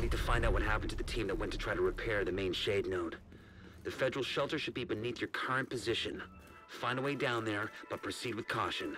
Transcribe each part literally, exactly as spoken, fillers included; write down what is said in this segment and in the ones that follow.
need to find out what happened to the team that went to try to repair the main shade node. The Federal shelter should be beneath your current position. Find a way down there, but proceed with caution.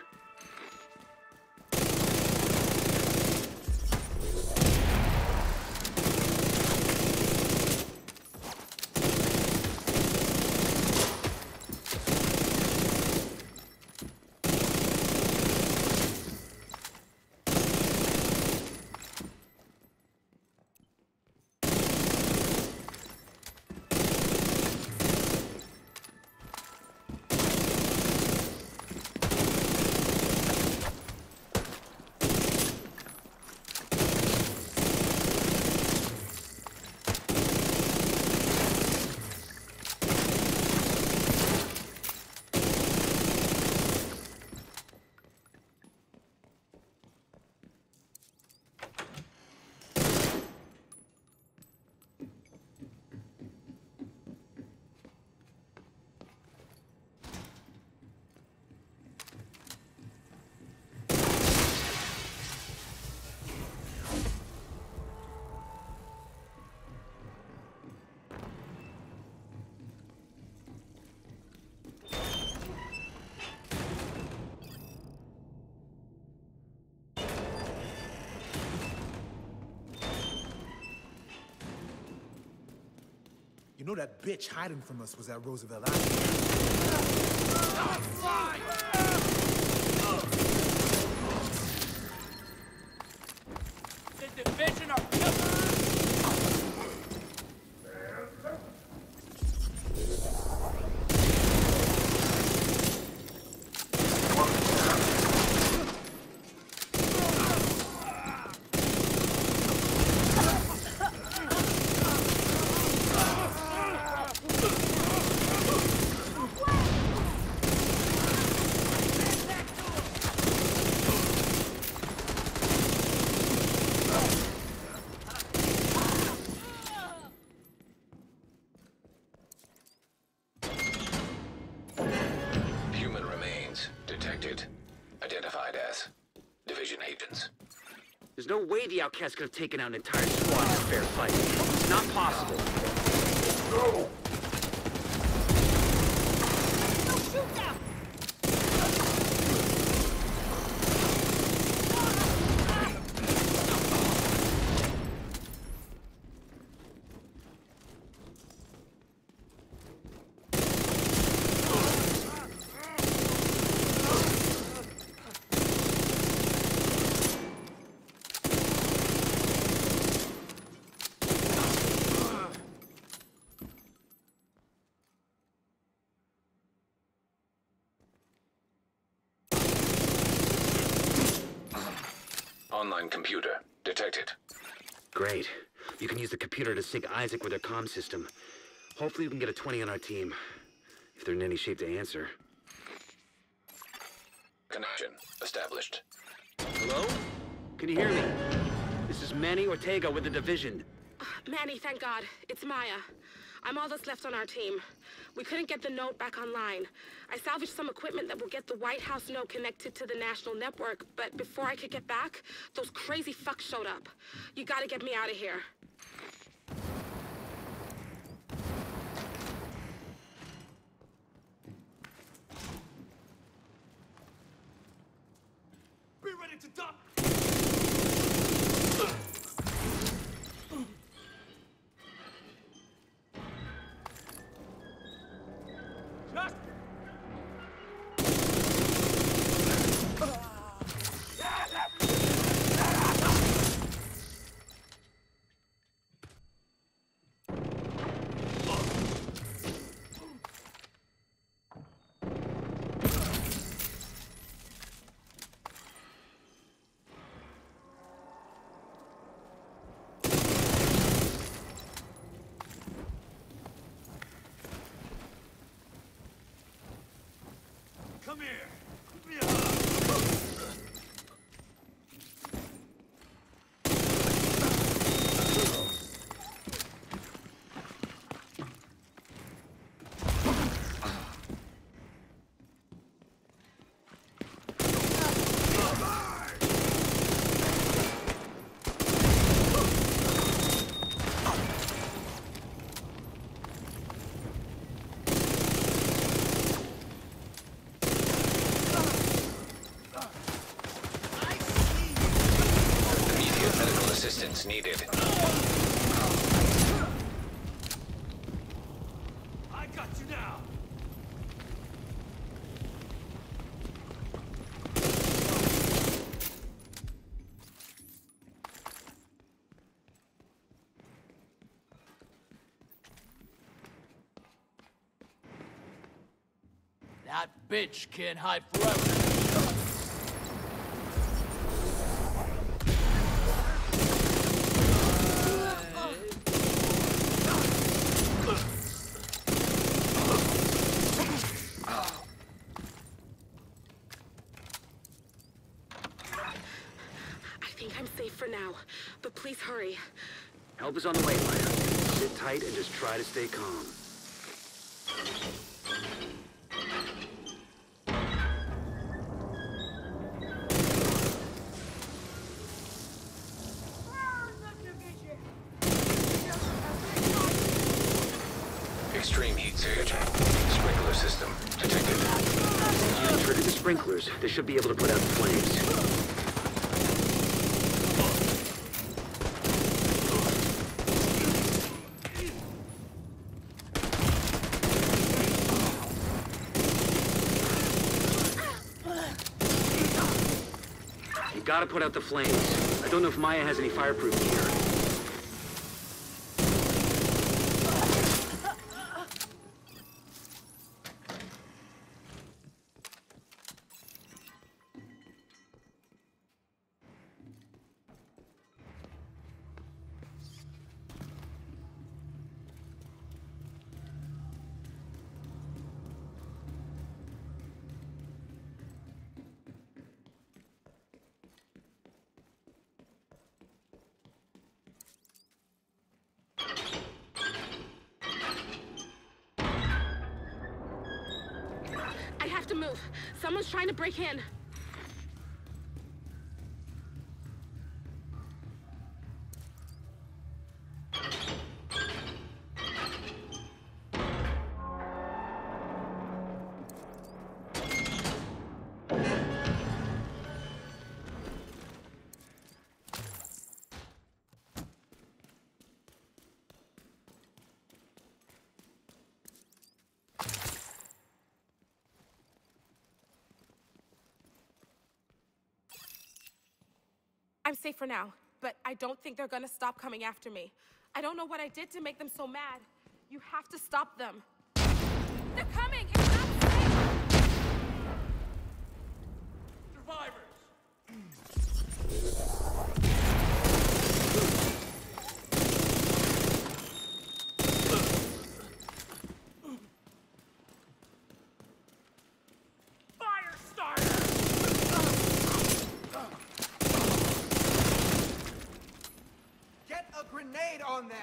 You know that bitch hiding from us was at Roosevelt Island. The division are identified as Division agents. There's no way the outcasts could have taken out an entire squad in a fair fight. It's not possible. No! Don't shoot them! Online computer detected. Great. You can use the computer to sync Isaac with their comm system. Hopefully we can get a twenty on our team, if they're in any shape to answer. Connection established. Hello? Can you hear me? This is Manny Ortega with the Division. Manny, thank God. It's Maya. I'm all that's left on our team. We couldn't get the node back online. I salvaged some equipment that will get the White House node connected to the national network, but before I could get back, those crazy fucks showed up. You gotta get me out of here. Be ready to duck! Just... Assistance needed. I got you now. That bitch can't hide forever. I think I'm safe for now, but please hurry. Help is on the way, Maya. Sit tight and just try to stay calm. Extreme heat surge. Sprinkler system detected. You trigger the sprinklers. They should be able to put out the flames. You gotta put out the flames. I don't know if Maya has any fireproof gear. I have to move. Someone's trying to break in. I'm safe for now, but I don't think they're gonna stop coming after me. I don't know what I did to make them so mad. You have to stop them. They're coming! It's not safe! Survivors! Fire starter! Get a grenade on them!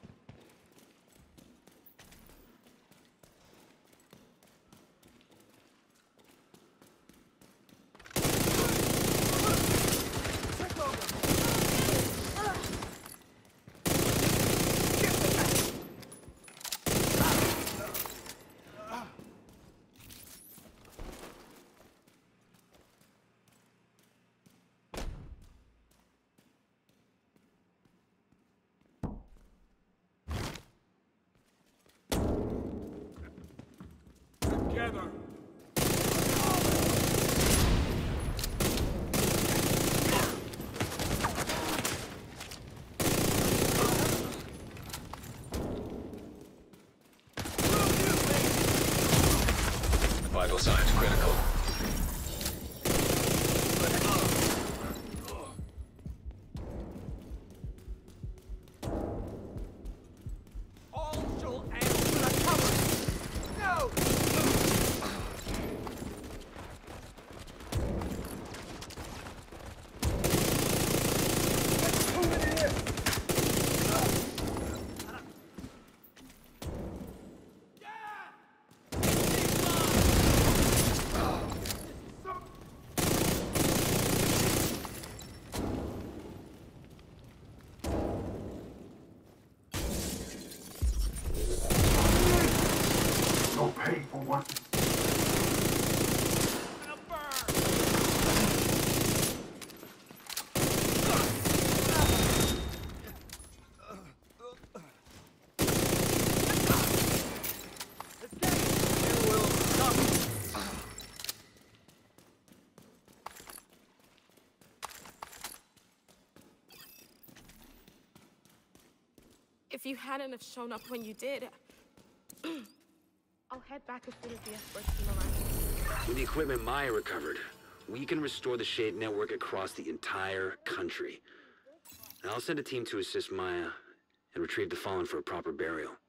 Together! Vital signs critical. All Joel and should I cover? No! No pay for what? Gonna burn! If you hadn't have shown up when you did, I'll head back as soon as the escorts team arrives. With the equipment Maya recovered, we can restore the Shade network across the entire country. And I'll send a team to assist Maya and retrieve the fallen for a proper burial.